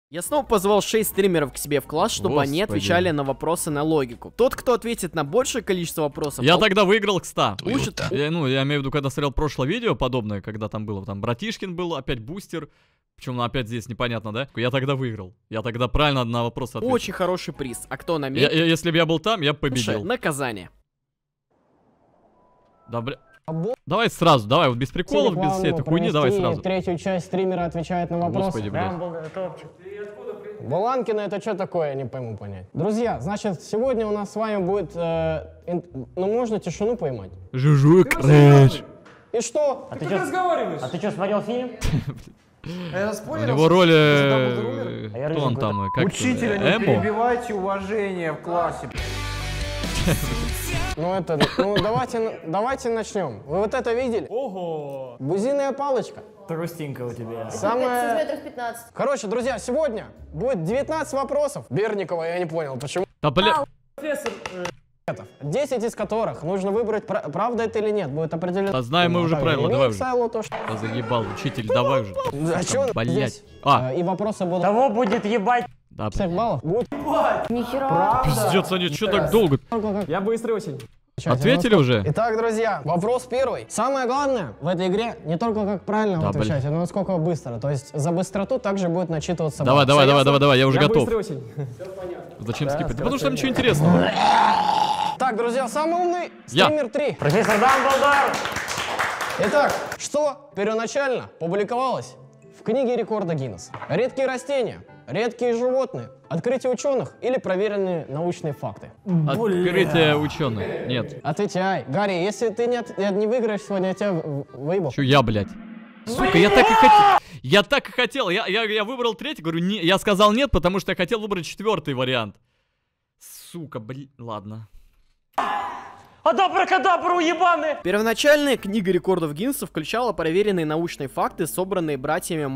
Я снова позвал 6 стримеров к себе в класс, чтобы они отвечали на вопросы на логику. Тот, кто ответит на большее количество вопросов... Я тогда выиграл к 100. Я имею в виду, когда смотрел прошлое видео подобное, когда там было, там Братишкин был, опять Бустер. Причем опять здесь непонятно, да? Я тогда выиграл. Я тогда правильно на вопрос ответил. Очень хороший приз. А кто на месте? Если бы я был там, я победил. Слушай, наказание. Да, бля... Давай сразу, давай, вот без приколов, без всей этой хуйни, давай сразу. Третью часть стримера отвечает на вопрос. Господи, блядь. Буланкина, это что такое, я не пойму понять. Друзья, значит, сегодня у нас с вами будет, ну можно тишину поймать? Жужук, рэш. И что? А ты что разговариваешь? А ты что, смотрел фильм? У него роли... Кто он там? Учителя не перебивайте, уважение в классе. Ну давайте начнем. Вы вот это видели? Ого! Бузиная палочка. Трустинка у тебя. Самое... Метров 15. Короче, друзья, сегодня будет 19 вопросов. Берникова, я не понял, почему. Да, бля... Профессор... 10 из которых нужно выбрать, правда это или нет, будет определено. Да знаем мы уже правила, давай уже. То, что... Я заебал, учитель, давай уже. А чё Блять. И вопросы будут... Того будет ебать. Да, 50 баллов? Будет. Нихера. пиздец, они что так долго? Я быстрый очень. Ответили уже? Итак, друзья, вопрос первый. Самое главное в этой игре не только как правильно отвечать, но насколько быстро. То есть за быстроту также будет начитываться. Давай, я уже готов. Быстрый очень. Зачем скипать? Потому что там ничего интересного. Так, друзья, самый умный стример 3. Профессор Дамблдор. Итак, что первоначально публиковалось в книге рекорда Гиннесса? Редкие растения, редкие животные, открытие ученых или проверенные научные факты? Открытие ученых. Нет. Отвечай. Гарри, если ты не выиграешь сегодня, я тебя выебал. Чё я, блядь? Сука, я так и хотел. Я так и хотел. Я выбрал третий, говорю, не, я сказал нет, потому что я хотел выбрать четвертый вариант. Сука, блин, ладно. Адабракадабру, ебаные! Первоначальная книга рекордов Гиннесса включала проверенные научные факты, собранные братьями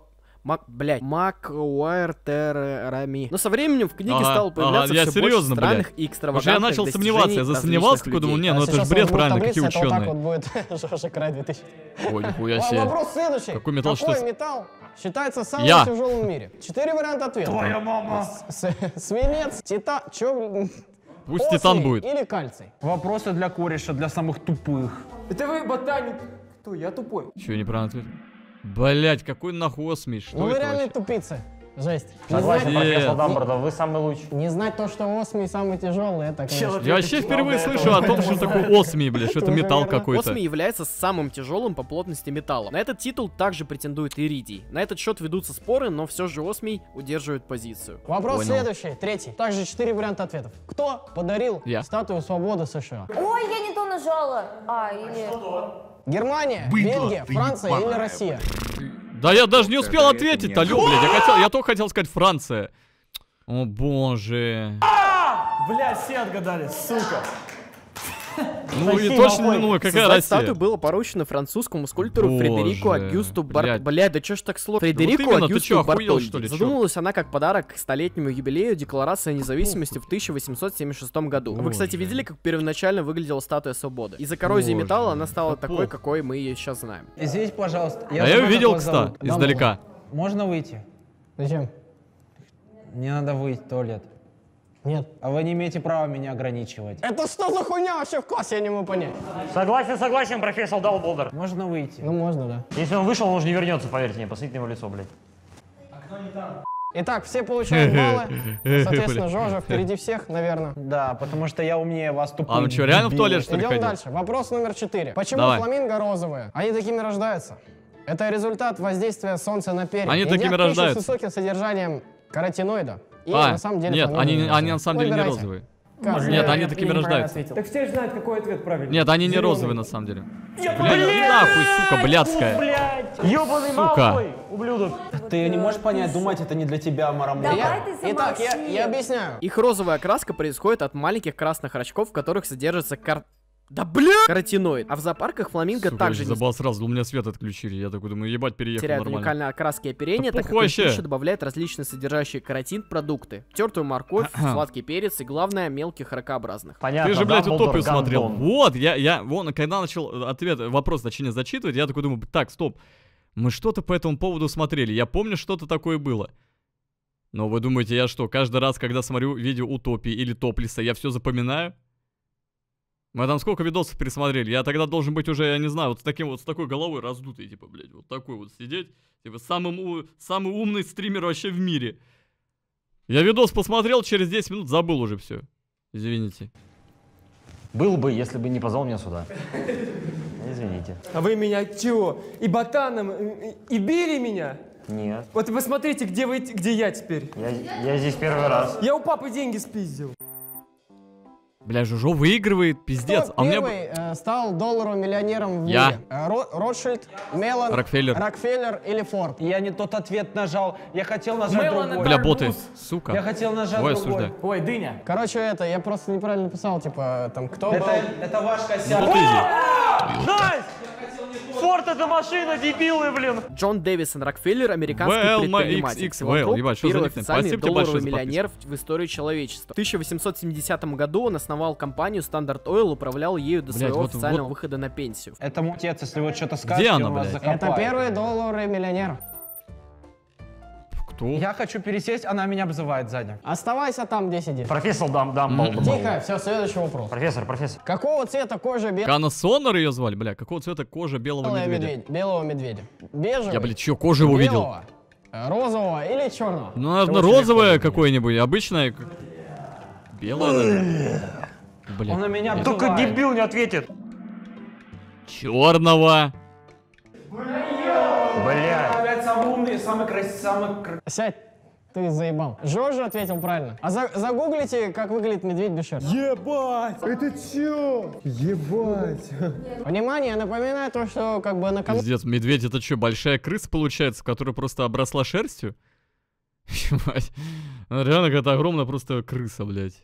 Макуайртерами. Но со временем в книге стало появляться все больше странных и экстравагантных я начал сомневаться, я засомневался, такой думал, не, ну это же бред, правильно, какие ученые. Вот так вот будет Жожа Край 2000. Ой, нихуя себе. Вопрос следующий. Какой металл металл считается самым тяжелым в мире? 4 варианта ответа. Твоя мама! Свинец, титан, чё... Пусть титан будет. Или кальций. Вопросы для кореша, для самых тупых. Это вы, ботаник. Кто? Я тупой. Чё, неправильно ответ? Блять, какой нахуй осмий, что ну это вы реально вообще? тупицы. Жесть. Согласен, профессор Дамблдор, вы самый лучший. Не знать то, что осмий самый тяжелый, это, конечно... Я вообще впервые слышу о том, что такое осмий, блядь, что это металл какой-то. Осмий является самым тяжелым по плотности металла. На этот титул также претендует иридий. На этот счет ведутся споры, но все же осмий удерживает позицию. Вопрос следующий, третий. Также 4 варианта ответов. Кто подарил статую свободы США? Ой, я не то нажала. Или... Германия, Бельгия, Франция или Россия? Да я даже не успел ответить, алё, блядь, я только хотел сказать Франция. О боже. Бля, все отгадали, сука. Ну и точно, ну какая Создать Россия? статую было поручено французскому скульптору Фредерико Агюсту Бля, да чё ж так сложно? Фредерико Агюсту Бартольди. Задумывалась она как подарок к столетнему юбилею Декларации независимости в 1876 году. Вы, кстати, видели, как первоначально выглядела статуя свободы? Из-за коррозии металла она стала такой, какой мы ее сейчас знаем. Извините, пожалуйста. Я ее видел, кстати, издалека. Можно выйти? Зачем? Мне надо выйти в туалет. Нет. А вы не имеете права меня ограничивать. Это что за хуйня вообще в классе, я не могу понять. Согласен, профессор Дамблдор. Можно выйти? Ну можно, да. Если он вышел, он уже не вернется, поверьте мне, посмотрите на его лицо, блядь. Итак, все получают баллы. Соответственно, Жожа впереди всех, наверное. Да, потому что я умнее вас тупых. А ну что, реально в туалет, что ли, Идем ходил? дальше. Вопрос номер 4. Почему Давай. фламинго розовые? Они такими рождаются. Это результат воздействия солнца на перья. Они такими Едят пищу рождаются. с высоким содержанием каротиноида. И на самом деле нет, они фламинго на самом деле не Выбирайте. розовые. Как? Нет, они такими рождаются. Так все же знают, какой ответ правильный. Нет, они не розовые на самом деле. Бля, иди нахуй, сука, блядская. Блядь, ёбаный Сука. Малфой, ублюдок. Ты не можешь понять, думать это не для тебя, Марамон. Давай ты Итак, замолчи. я объясняю. Их розовая окраска происходит от маленьких красных рачков, в которых содержится каротиноид. А в зоопарках фламинго Сука, также я забыл сразу, у меня свет отключили. Я такой думаю, ебать, переехал теряют нормально. уникальные окраски и оперение, Да так как похуй им в вообще. пищу добавляют различные содержащие каротин продукты. Тертую морковь, сладкий перец и, главное, мелких ракообразных. Понятно, Ты же, блядь, Дамблдор утопию смотрел. гандон. Вот, вон, когда начал вопрос, точнее, зачитывать, я такой думаю, так, стоп. Мы что-то по этому поводу смотрели. Я помню, что-то такое было. Но вы думаете, я что, каждый раз, когда смотрю видео Утопии или Топлиса, я все запоминаю? Мы там сколько видосов пересмотрели? Я тогда должен быть уже, я не знаю, вот с такой головой раздутой, типа, блядь, вот такой вот сидеть. Типа, самый умный стример вообще в мире. Я видос посмотрел, через 10 минут забыл уже все. Извините. Был бы, если бы не позвал меня сюда. Извините. А вы меня чего? И ботаном, и били меня? Нет. Вот вы посмотрите, где я теперь. Я здесь первый раз. Я у папы деньги спиздил. Бля, Жужо выигрывает, пиздец. Кто А у меня... первый стал долларовым миллионером в Я. мире? Ротшильд, Меллон, Рокфеллер или Форд? Я не тот ответ нажал. Я хотел нажать другой. Бля, боты, сука. Я хотел нажать Ой, другой. осуждаю. Ой, дыня. Короче, я просто неправильно писал, типа, там, кто был... Это ваш косяк. Найс! Форд это машина, дебилы, блин! Джон Дэвисон Рокфеллер, американский предприниматель. Well, ебать, что за Первый никнейм? официальный Спасибо тебе долларовый большое за миллионер в истории человечества. В 1870 году он основал компанию Standard Oil, управлял ею до своего вот- официального вот. выхода на пенсию. Это мой отец, если вы что-то скажете, Где она, он вас блядь? закопает. Это первый долларовый миллионер. Кто? Я хочу пересесть, она меня обзывает сзади. Оставайся там, где сидишь. Профессор Дамблдор. Тихо, все, следующий вопрос. Профессор. Какого цвета кожа Кана Сонор ее звали, бля. Какого цвета кожа белого медведя? белого медведя? Бежевый, Я, блядь, чё, кожу его видел? белого, розового или черного? Ну, наверное, розовое какое-нибудь, обычное. Белое, наверное. Он Бля. на меня обзывает. Только дебил не ответит. Черного. Бля. Опять самый умный, самый красивый, Сядь, ты заебал. Жоржа ответил правильно. А загуглите, как выглядит медведь без шерсти. Ебать! Это чё? Ебать! Внимание, я напоминаю то, что как бы накануне... Пиздец, медведь это что, большая крыса получается, которая просто обросла шерстью? Ебать. Она реально какая-то огромная просто крыса, блядь.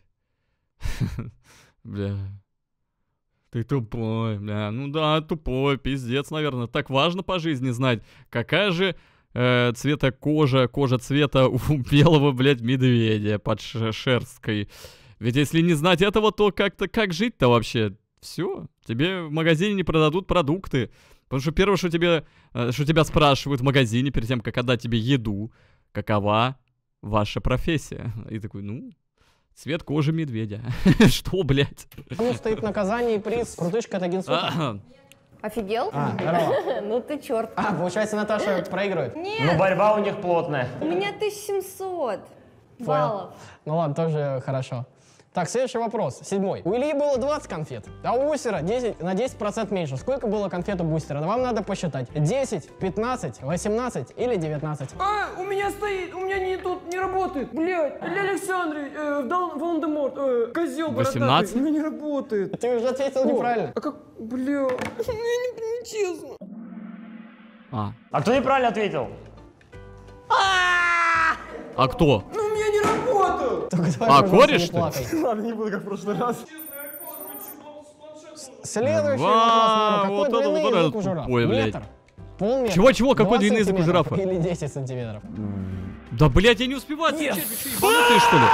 Бля. Ты тупой, бля. Ну да, тупой, пиздец, наверное. Так важно по жизни знать, какая же цвета кожа цвета у белого, блядь, медведя под шерсткой. Ведь если не знать этого, то как жить-то вообще? Все, тебе в магазине не продадут продукты. Потому что первое, что тебя спрашивают в магазине перед тем, как отдать тебе еду, какова ваша профессия? И такой, ну... Цвет кожи медведя. Что, блядь? Ну, стоит наказание и приз. Крутышка от агентства. Офигел? Здорово. Ну ты черт. Получается, Наташа проигрывает. Но борьба у них плотная. У меня 1700 баллов. Ну ладно, тоже хорошо. Так, следующий вопрос. 7-й. У Ильи было 20 конфет, а у Бустера на 10% меньше. Сколько было конфет у Бустера? Вам надо посчитать. 10, 15, 18 или 19? У меня стоит, у меня тут не работает. Блядь, Илья Александрович, Волан-де-Морт, козел 18? бородатый. У меня не работает. Ты уже ответил неправильно. А как, бля, нечестно. А кто неправильно ответил? А кто? Ну, у меня не работает. Только давай, пожалуйста, кореш не ты? плакай. Ладно, не буду как в прошлый раз. Следующий Ва, вопрос. Какой вот это длины вот язык это у жирафа? тупой, блядь. Метр? Полметра? Чего? Какой 20 длины язык у сантиметров жирафа? Или 10 сантиметров? Да, блядь, я не успеваю отвечать, вы что, ебанутые, что ли?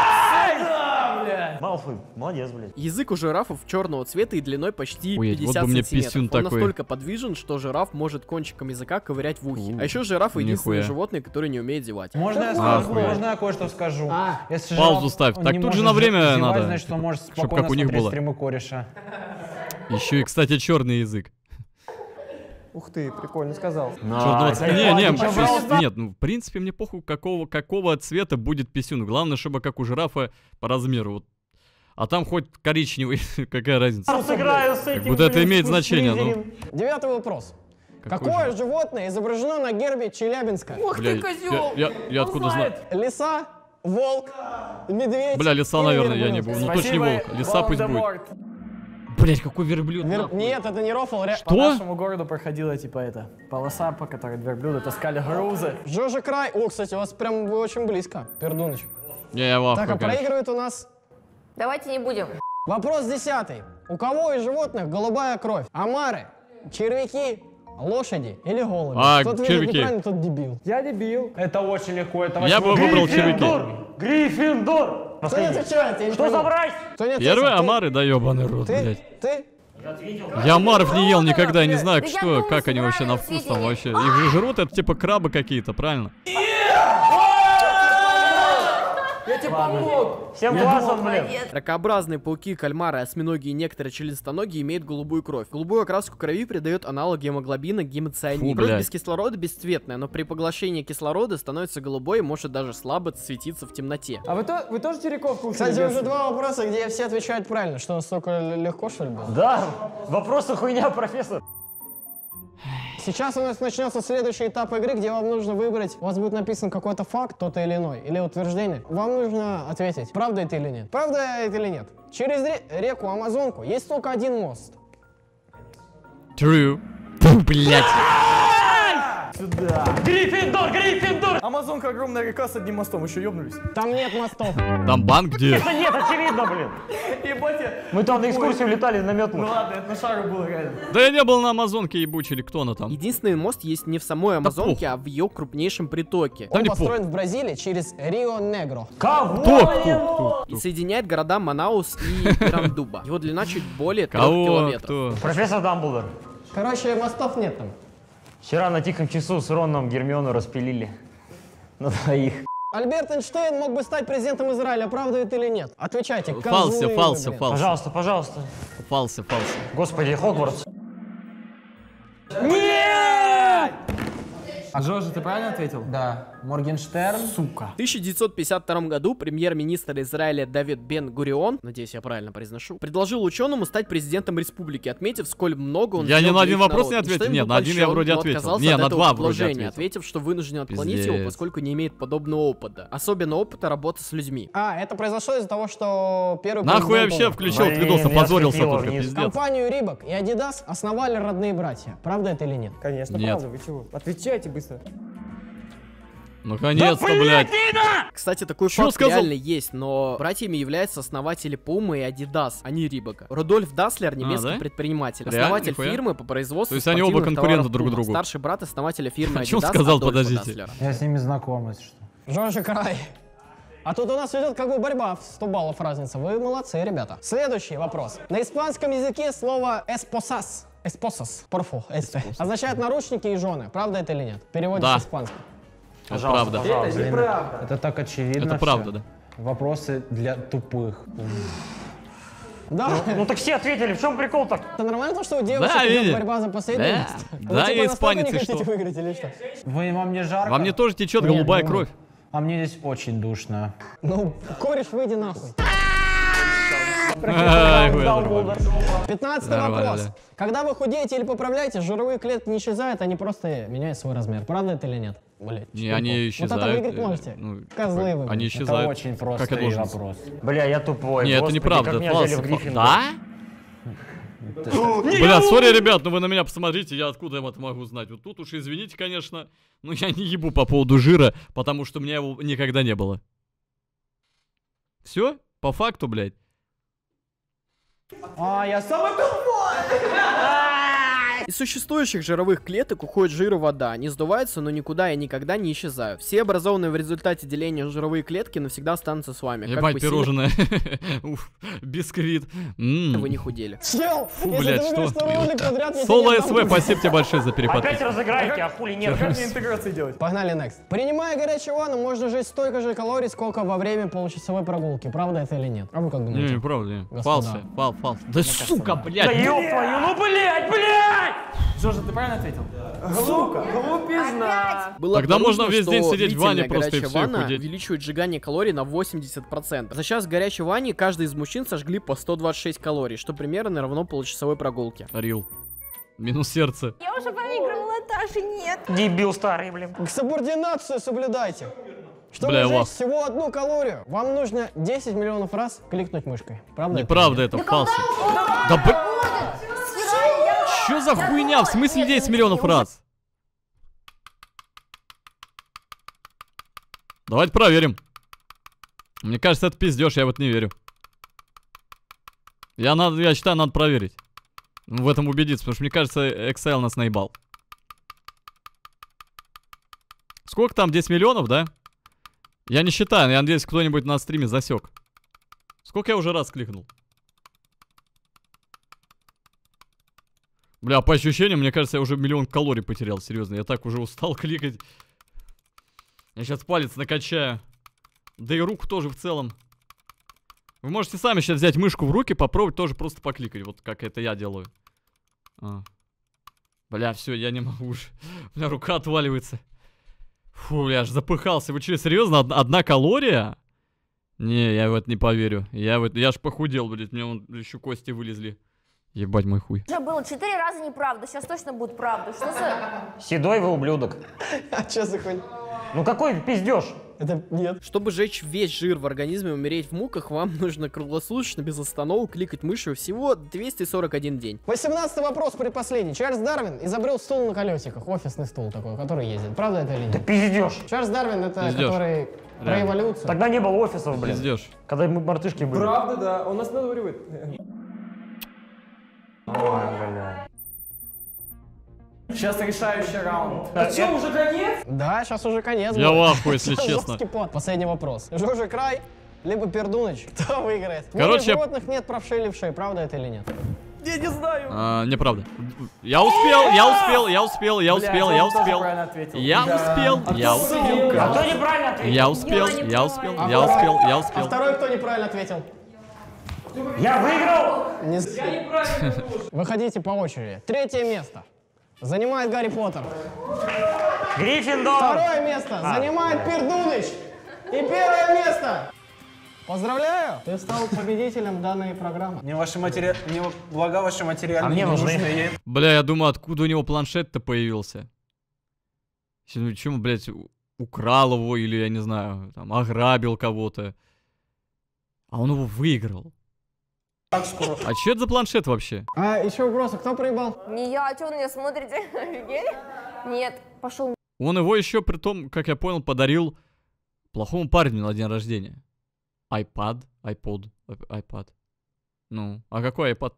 Малфой, молодец, блядь. Язык у жирафов черного цвета и длиной почти Ой, 50 вот бы мне сантиметров. писюн Он такой. настолько подвижен, что жираф может кончиком языка ковырять в ухе. А еще жираф единственное нихуя. животное, которое не умеет зевать. Можно я Охуеть. скажу? Можно я кое-что скажу? Если Паузу жираф, ставь. он Так не тут же может на время зевать, надо, значит, он может чтоб спокойно как у них смотреть было. стримы кореша. Еще и, кстати, черный язык. Ух ты, прикольно сказал. Черного цвета. пожалуйста. Нет, ну в принципе мне похуй, какого цвета будет писюн. Главное, чтобы как у жирафа по размеру. Вот. А там хоть коричневый, какая разница? Сыграю с этим. Вот это блин, имеет с значение, ну. Слизерин. 9-й вопрос. Какой Какое же? животное изображено на гербе Челябинска? Ох Бля, ты, козел! я откуда знаю? Лиса, волк, медведь. Бля, лиса, или наверное, я не верблюд? буду. Ну точно не волк. Лиса пусть будет. Блять, какой верблюд. нахуй. Нет, это не рофл. По Что? нашему городу проходила, типа, это, полоса, по которой верблюды таскали грузы. Жожа край. О, кстати, у вас прям вы очень близко, Пердуныч. Я в Так, а ахуе, конечно. проигрывает у нас Давайте не будем. вопрос 10. У кого из животных голубая кровь? Омары, червяки, лошади или голуби? Кто ответит червяки. неправильно, тот дебил. Я дебил. Это очень легко. Это Я бы выбрал червяки. Гриффиндор! Гриффиндор! Кто не отвечает? Я не Что понял. за брать? Кто не ответил? Первый Ты? омары, да ебаный рот, блядь. Ты? Я омаров не ел никогда, не знаю, Да я что, думаю, как они вообще на правильно вкус там ответили. вообще. Их же жрут, это типа крабы какие-то, правильно? помог. Всем классом, блин. Ракообразные пауки, кальмары, осьминоги и некоторые членистоногие имеют голубую кровь. Голубую окраску крови придает аналог гемоглобина гемоцианин. Кровь без кислорода бесцветная, но при поглощении кислорода становится голубой и может даже слабо светиться в темноте. А вы тоже Тереков кушали? Кстати, уже 2 вопроса, где все отвечают правильно. Что, настолько легко, что ли, было? Да, вопросы хуйня, профессор. Сейчас у нас начнется следующий этап игры, где вам нужно выбрать, у вас будет написан какой-то факт, тот или иной, или утверждение. Вам нужно ответить, правда это или нет. Правда это или нет. Через реку Амазонку есть только один мост. True. Фу, блядь. Сюда. Гриффиндор! Амазонка огромная река с одним мостом, еще ёбнулись. Там нет мостов. Там банк где? Это нет, очевидно, блин. Ебать я. Мы там на экскурсию летали на метлу. Ну ладно, это на шару было реально. Да я не был на Амазонке, ебучий, или кто она там? Единственный мост есть не в самой Амазонке, а в ее крупнейшем притоке. Он построен в Бразилии через Рио-Негро. Кого? И соединяет города Манаус и Пирандуба. Его длина чуть более 3 километров. Кто? Профессор Дамблдор. Короче, мостов нет там. Вчера на тихом часу с Роном Гермиону распилили. На двоих. Альберт Эйнштейн мог бы стать президентом Израиля, правда это или нет? Отвечайте. Фалси. Пожалуйста, пожалуйста. Фалси. Господи, Хогвартс. А Жожа, ты правильно ответил? Да. Моргенштерн. Сука. В 1952 году премьер-министр Израиля Давид Бен-Гурион, надеюсь, я правильно произношу, предложил ученому стать президентом республики, отметив, сколь много он Я ни сделал на для один их вопрос народа. не ответил. Эйнштейн Нет, был на один я польщен, вроде но ответил. отказался Не, от на этого 2 вроде предложения, ответил. ответив, что вынужден отклонить Пиздец. его, поскольку не имеет подобного опыта. Особенно опыта работы с людьми. Это произошло из-за того, что первый Нахуй я президент вообще включил Блин, видос, я опозорился слетела только, вниз. пиздец. Компанию Рибок и Adidas основали родные братья. Правда это или нет? Конечно, Нет. правда, вы чего? Отвечайте быстро. Наконец-то, блядь. Кстати, такой Чё факт сказал? реально есть, но братьями являются основатели Puma и Adidas, а не Рибока. Рудольф Даслер, немецкий да? предприниматель, Реально? основатель Нихуя. фирмы по производству То есть они оба спортивных конкуренты товаров друг Puma. другу. Старший брат основателя фирмы О Adidas чём сказал, Адольфа подождите? Даслера. Я с ними знаком, если что. Жоржа Край. А тут у нас идет как бы борьба, в 100 баллов разница. Вы молодцы, ребята. Следующий вопрос. На испанском языке слово «esposas», «esposas», «porfo», означает наручники и жены. Правда это или нет? Переводится Да. с испанского. Это правда. Пожалуйста. Это неправда. Это так очевидно. Это всё. правда, да. Вопросы для тупых. Да. Ну так все ответили, в чем прикол-то? Это нормально то, что у девушек Да, идет видишь? борьба за последнее Да. место? Вы, Да, типа, я настолько испанец, не и хотите что? выиграть или что? Вам не жарко? Во мне тоже течет голубая кровь. А мне здесь очень душно. Ну, кореш, выйди нахуй. Ай, хуй, нормально. 15-й Нормально, вопрос. да. Когда вы худеете или поправляете, жировые клетки не исчезают, они просто меняют свой размер. Правда это или нет? Блять. Не, они исчезают. Вот это выиграть можете. Козлы вы. Они блядь. Это исчезают. очень Как и простой должен. вопрос. Бля, я тупой. Не, это Господи, неправда, как это меня взяли в фалс. Гриффиндор. Да? Бля, сори, ребят, но вы на меня посмотрите, я откуда это могу знать. Вот тут уж извините, конечно, но я не ебу по поводу жира, потому что у меня его никогда не было. Все? По факту, блядь. Я самый Из существующих жировых клеток уходит жир и вода. Они сдуваются, но никуда и никогда не исчезают. Все образованные в результате деления жировые клетки навсегда останутся с вами. Как Ебать, бы сильно пирожное. Уф, бисквит. вы не худели. Чел, Фу, если блядь, ты выиграешь что? второй ролик подряд, я Соло тебе не СВ, отдам. спасибо тебе большое за Опять переподписку. разыграете, а хули нет? Как мне интеграции делать? Погнали next. Принимая горячую ванну, можно жить столько же калорий, сколько во время получасовой прогулки. Правда это или нет? А вы как Не, думаете? неправда, не. Господа. Фалси, фалс. Да сука, Да блядь. ёб твою, ну блядь! Жожа, ты правильно ответил? Сука, глупизна. Было Тогда можно обнаружено, весь день что сидеть в ванне длительная просто и горячая всё, и ванна худеть. увеличивает сжигание калорий на 80%. За час в горячей ванне каждый из мужчин сожгли по 126 калорий, что примерно равно получасовой прогулке. Рил. Минус сердце. Я уже проигрывала, Таша, нет. Дебил старый, блин. Субординацию соблюдайте. Чтобы Бля, сжечь лох. всего 1 калорию, вам нужно 10 миллионов раз кликнуть мышкой. Правда? Неправда это, фалси. Да блядь. Чё за хуйня? В смысле 10 миллионов раз? Давайте проверим. Мне кажется, это пиздеж, я вот не верю. Я считаю, надо проверить. В этом убедиться, потому что мне кажется, Excel нас наебал. Сколько там? 10 миллионов, да? Я не считаю, я надеюсь, кто-нибудь на стриме засек. Сколько я уже раз кликнул? Бля, по ощущениям, мне кажется, я уже 1 миллион калорий потерял, серьезно. Я так уже устал кликать. Я сейчас палец накачаю. Да и руку тоже в целом. Вы можете сами сейчас взять мышку в руки, попробовать тоже просто покликать. Вот как это я делаю. Бля, все, я не могу уже. У меня рука отваливается. Фу, бля, аж запыхался. Вы что, серьезно? Одна калория? Не, я в это не поверю. Я ж похудел, блядь. Мне вон еще кости вылезли. Ебать мой хуй. Уже было 4 раза неправда, сейчас точно будет правда. Что за... Седой вы ублюдок. А что за хуйня? Ну какой пиздеж? Это нет. Чтобы сжечь весь жир в организме и умереть в муках, вам нужно круглосуточно, без остановок, кликать мышью всего 241 день. 18-й вопрос, предпоследний. Чарльз Дарвин изобрел стул на колесиках, офисный стул такой, который ездит. Правда это или нет? Да пиздеж. Чарльз Дарвин это Пиздёж. Который про эволюцию. Тогда не было офисов, блин. Пиздешь. Когда мы мартышки были. Правда, да. Он нас надуривает. Ой, бля. Сейчас решающий раунд. Что, уже конец? Да, сейчас уже конец. Я будет. в ахуе, если честно. Жёсткий пот. Последний вопрос. Жожа Край, либо Пердуныч. Кто выиграет? Короче, В мире животных нет правшей и левшей. Правда это или нет? Я не знаю. Неправда. Я успел. Блядь, он тоже правильно ответил. Я успел. А кто неправильно ответил? Я успел. А второй кто неправильно ответил? Я выиграл! Я неправильно тоже. Выходите по очереди. Третье место занимает Гарри Поттер. Гриффиндор! Второе место занимает Пердуныч. И первое место. Поздравляю! Ты стал победителем данной программы. Мне блага ваши материальные А мне не нужны. нужны. Бля, я думаю, откуда у него планшет-то появился? Чему, блядь, украл его или, я не знаю, там, ограбил кого-то. А он его выиграл. А что это за планшет вообще? А еще вопрос, кто проебал? Не я, а что вы на меня смотрите? Офигели? Нет, пошел. Он его еще, при том, как я понял, подарил плохому парню на день рождения. iPad. Ну, а какой iPad?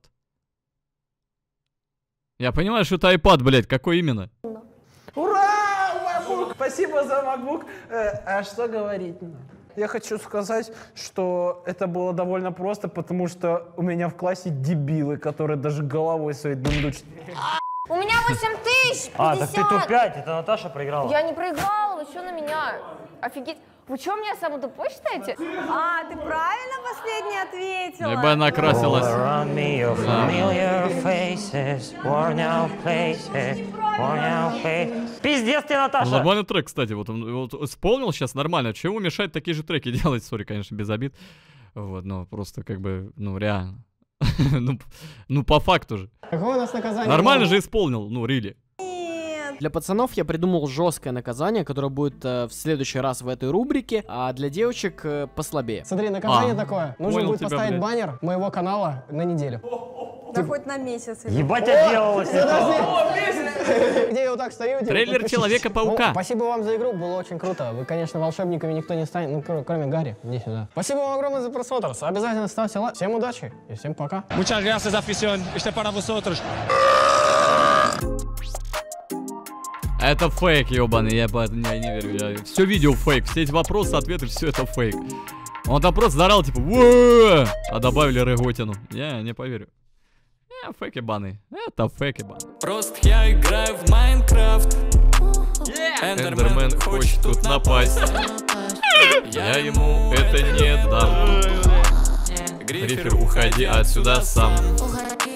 Я понимаю, что это iPad, блядь, какой именно? Ура! MacBook! Спасибо за MacBook. А что говорить? Я хочу сказать, что это было довольно просто, потому что у меня в классе дебилы, которые даже головой своей думают. У меня 8000! 50. А, так ты топ-5, это Наташа проиграла. Я не проиграла, вы что на меня? Офигеть. Вы что, меня саму тупой считаете? А, ты правильно последний ответила? Ебать, накрасилась. Пиздец ты, Наташа! Нормальный трек, кстати, вот он вот исполнил сейчас нормально. Чего мешать такие же треки делать? Сори, конечно, без обид. Вот, но просто как бы, ну, реально. Ну, по факту же. Какое у нас наказание? Нормально же исполнил, ну, really. Для пацанов я придумал жесткое наказание, которое будет в следующий раз в этой рубрике, а для девочек послабее. Смотри, наказание такое. Нужно понял будет тебя, поставить блядь. баннер моего канала на неделю. Да хоть на месяц. Ебать, отделалась. Где я вот так стою? типа, Трейлер подпишитесь. Человека-паука. Ну, спасибо вам за игру, было очень круто. Вы, конечно, волшебниками никто не станет, ну, кроме Гарри. Иди сюда. Спасибо вам огромное за просмотр. Обязательно ставьте лайк. Всем удачи и всем пока. Muchas gracias, afición. Este para vosotros. Это фейк, ебаный, я не верю. Все видео фейк, все эти вопросы, ответы, все это фейк. Он там просто заорал, типа, «Уэ!», а добавили Реготину. Я не поверю. Фейк ебаный. Это фейк ебаный. Просто я играю в Майнкрафт. Эндермен хочет тут напасть. Я ему это не дам. Гриффер, уходи отсюда сам.